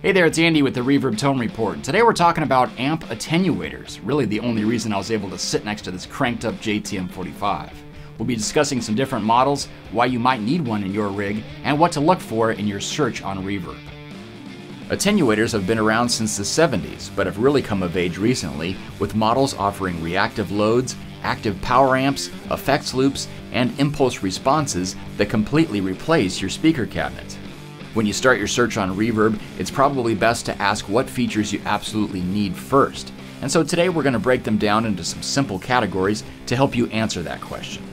Hey there, it's Andy with the Reverb Tone Report. Today we're talking about amp attenuators, really the only reason I was able to sit next to this cranked up JTM45. We'll be discussing some different models, why you might need one in your rig, and what to look for in your search on Reverb. Attenuators have been around since the 70s, but have really come of age recently, with models offering reactive loads, active power amps, effects loops, and impulse responses that completely replace your speaker cabinet. When you start your search on Reverb, it's probably best to ask what features you absolutely need first. And so today we're going to break them down into some simple categories to help you answer that question.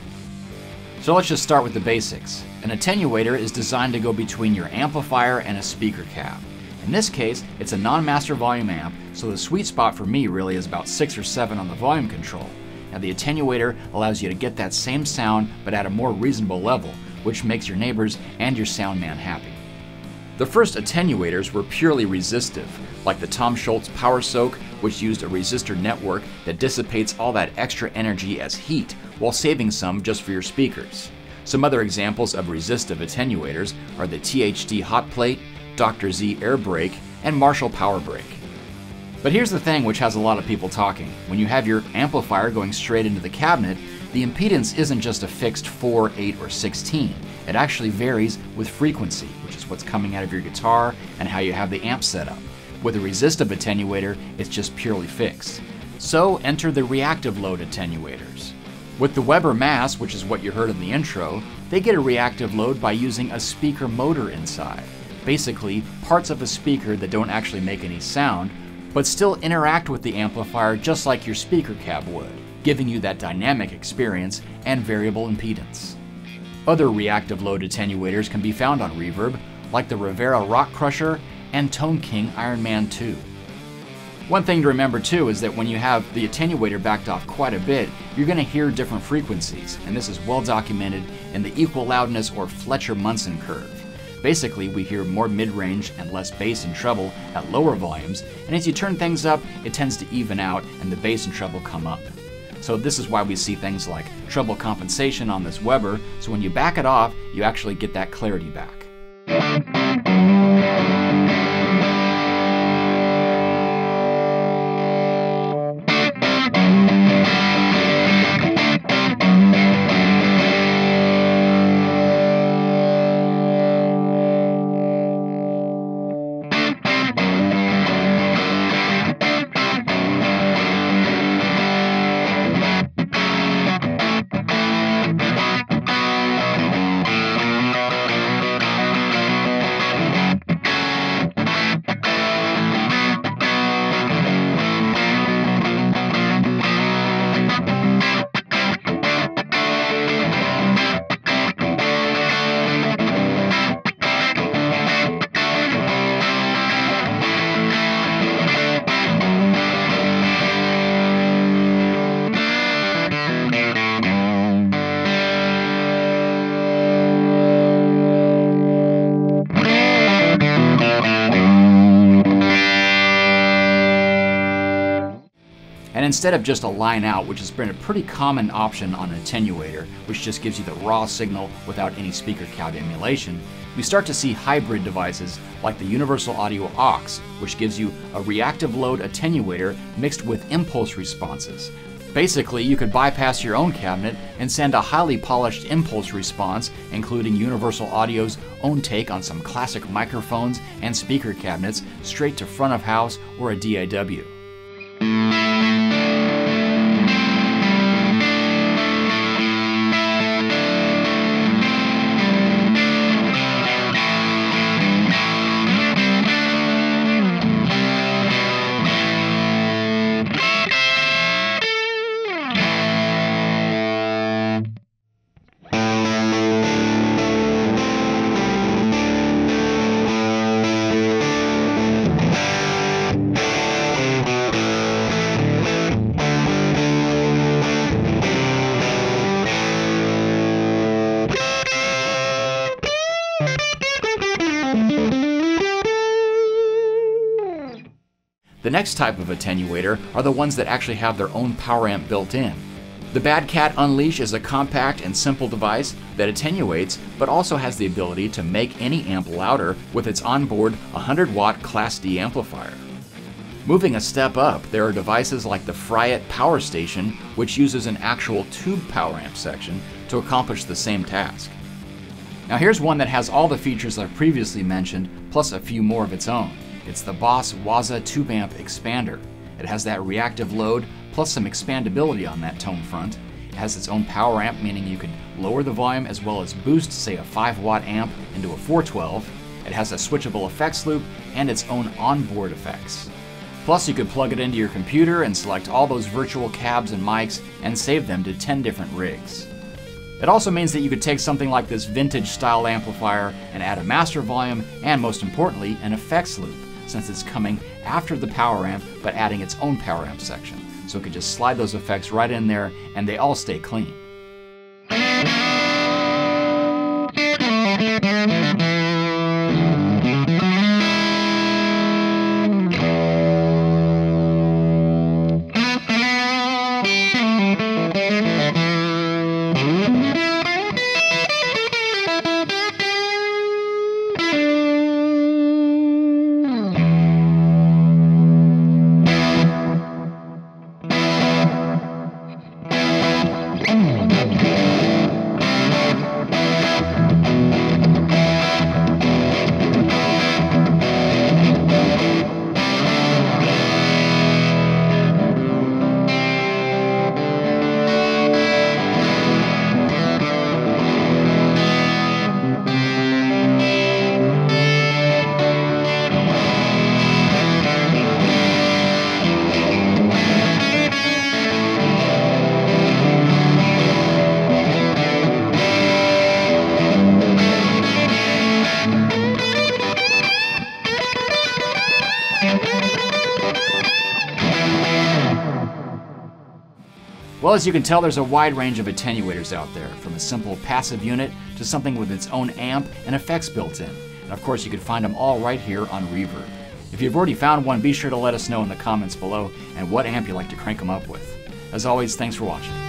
So let's just start with the basics. An attenuator is designed to go between your amplifier and a speaker cab. In this case, it's a non-master volume amp, so the sweet spot for me really is about 6 or 7 on the volume control. Now the attenuator allows you to get that same sound but at a more reasonable level, which makes your neighbors and your sound man happy. The first attenuators were purely resistive, like the Tom Schultz Power Soak, which used a resistor network that dissipates all that extra energy as heat, while saving some just for your speakers. Some other examples of resistive attenuators are the THD Hot Plate, Dr. Z Air Brake, and Marshall Power Brake. But here's the thing which has a lot of people talking. When you have your amplifier going straight into the cabinet, the impedance isn't just a fixed 4, 8, or 16. It actually varies with frequency, which is what's coming out of your guitar and how you have the amp set up. With a resistive attenuator, it's just purely fixed. So enter the reactive load attenuators. With the Weber Mass, which is what you heard in the intro, they get a reactive load by using a speaker motor inside. Basically, parts of a speaker that don't actually make any sound, but still interact with the amplifier just like your speaker cab would, giving you that dynamic experience and variable impedance. Other reactive load attenuators can be found on Reverb, like the Rivera Rock Crusher and Tone King Iron Man 2. One thing to remember too is that when you have the attenuator backed off quite a bit, you're going to hear different frequencies, and this is well documented in the equal loudness or Fletcher-Munson curve. Basically, we hear more mid-range and less bass and treble at lower volumes, and as you turn things up, it tends to even out and the bass and treble come up. So this is why we see things like treble compensation on this Weber, so when you back it off, you actually get that clarity back. And instead of just a line out, which has been a pretty common option on an attenuator, which just gives you the raw signal without any speaker cab emulation, we start to see hybrid devices like the Universal Audio aux, which gives you a reactive load attenuator mixed with impulse responses. Basically, you could bypass your own cabinet and send a highly polished impulse response, including Universal Audio's own take on some classic microphones and speaker cabinets, straight to front of house or a DAW. The next type of attenuator are the ones that actually have their own power amp built in. The Bad Cat Unleash is a compact and simple device that attenuates, but also has the ability to make any amp louder with its onboard 100-watt Class D amplifier. Moving a step up, there are devices like the Fryet Power Station, which uses an actual tube power amp section to accomplish the same task. Now here's one that has all the features I've previously mentioned, plus a few more of its own. It's the Boss Waza Tube Amp Expander. It has that reactive load, plus some expandability on that tone front. It has its own power amp, meaning you can lower the volume as well as boost, say, a 5-watt amp into a 412. It has a switchable effects loop and its own onboard effects. Plus, you could plug it into your computer and select all those virtual cabs and mics and save them to 10 different rigs. It also means that you could take something like this vintage style amplifier and add a master volume and, most importantly, an effects loop, since it's coming after the power amp but adding its own power amp section. So it could just slide those effects right in there and they all stay clean. Well, as you can tell, there's a wide range of attenuators out there, from a simple passive unit to something with its own amp and effects built in. And of course, you can find them all right here on Reverb. If you've already found one, be sure to let us know in the comments below and what amp you like to crank them up with. As always, thanks for watching.